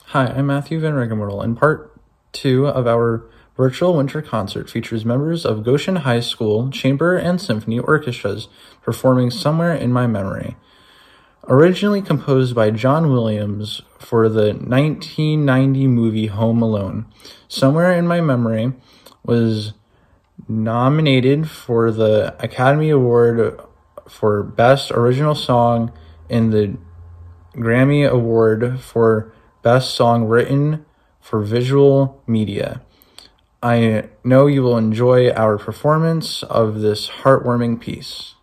Hi, I'm Matthew Van Rigamortel, and part 2 of our virtual winter concert features members of Goshen High School Chamber and Symphony Orchestras performing Somewhere in My Memory. Originally composed by John Williams for the 1990 movie Home Alone, Somewhere in My Memory was nominated for the Academy Award for Best Original Song and the Grammy Award for Best Song Written for Visual Media. I know you will enjoy our performance of this heartwarming piece.